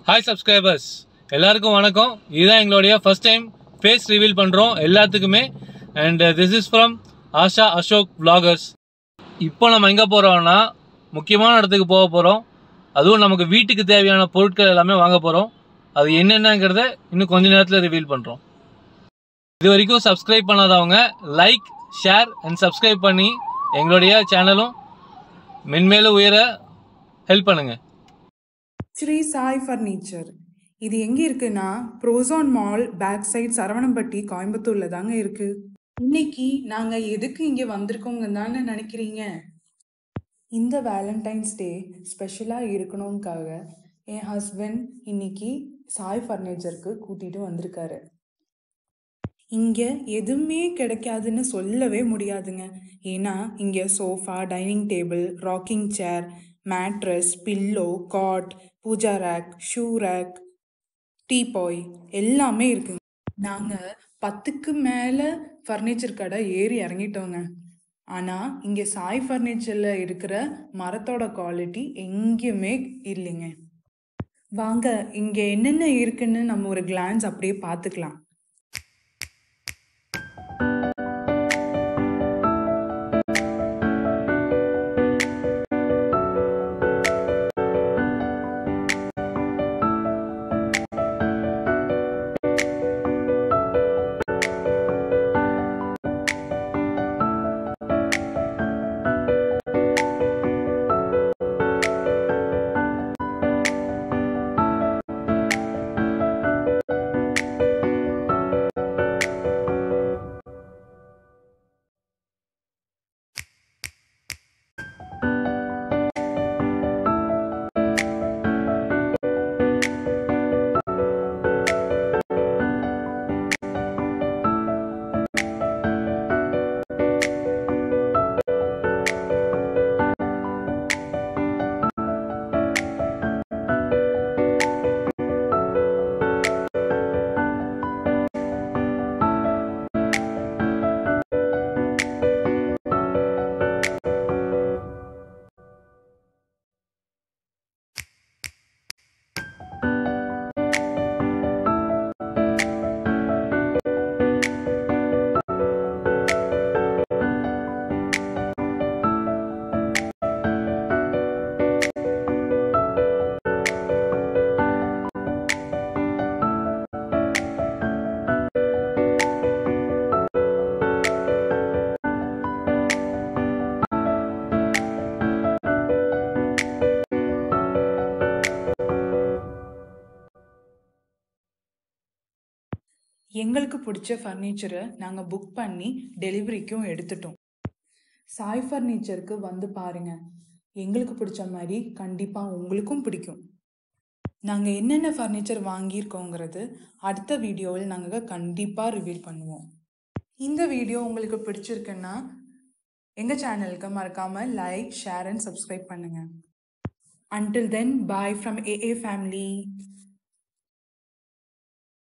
Hi subscribers, எல்லாருக்கும் வணக்கம். இதுதான் எங்களுடைய first time face reveal பண்றோம் எல்லாத்துக்குமே. And this is from AshaAshok vloggers. இப்போ நம்ம எங்க போறோம்னா முக்கியமான இடத்துக்கு போக போறோம். அதுவும் நமக்கு வீட்டுக்கு தேவையான பொருட்கள் எல்லாமே வாங்க போறோம். அது என்னென்னங்கறத இன்னும் கொஞ்ச நேரத்துல ரிவீல் பண்றோம். இதுவரைக்கும் subscribe பண்ணாதவங்க like, share and subscribe பண்ணி எங்களுடைய சேனலும் மென்மேலும் உயர ஹெல்ப் பண்ணுங்க. Sri Sai Furniture. இது எங்க இருக்குன்னா Prozone Mall back side Saravanampatti கோயம்புத்தூர்ல தாங்க இருக்கு. இன்னைக்கு நாங்க எதுக்கு இங்க வந்திருக்கோங்க தானே நினைக்கிறீங்க? இந்த வேலண்டைன்ஸ் டே ஸ்பெஷலா இருக்கணும்காக என் ஹஸ்பண்ட் இன்னைக்கு சாய் ஃபர்னிச்சருக்கு கூட்டிட்டு வந்திருக்காரு. இங்க எதுவுமே கிடைக்காதுன்னு சொல்லவே முடியாதுங்க. ஏன்னா இங்க sofa, dining table, rocking chair, mattress, pillow, cot, puja rack, shoe rack, teapoy எல்லாமே இருக்குங்க. நாங்கள் 10க்கு மேலே ஃபர்னிச்சர் கடை ஏறி இறங்கிட்டோங்க. ஆனால் இங்கே சாய் ஃபர்னிச்சரில் இருக்கிற மரத்தோட குவாலிட்டி எங்கேயுமே இல்லைங்க. வாங்க இங்கே என்னென்ன இருக்குன்னு நம்ம ஒரு கிளான்ஸ் அப்படியே பார்த்துக்கலாம். எங்களுக்கு பிடிச்ச ஃபர்னிச்சரை நாங்கள் புக் பண்ணி டெலிவரிக்கும் எடுத்துட்டோம். சாய் ஃபர்னிச்சருக்கு வந்து பாருங்க. எங்களுக்கு பிடிச்ச மாதிரி கண்டிப்பாக உங்களுக்கும் பிடிக்கும். நாங்கள் என்னென்ன ஃபர்னிச்சர் வாங்கியிருக்கோங்கிறது அடுத்த வீடியோவில் நாங்கள் கண்டிப்பாக ரிவீல் பண்ணுவோம். இந்த வீடியோ உங்களுக்கு பிடிச்சிருக்குன்னா எங்கள் சேனலுக்கு மறக்காமல் லைக், ஷேர் அண்ட் சப்ஸ்கிரைப் பண்ணுங்கள். Until then, bye from AA family.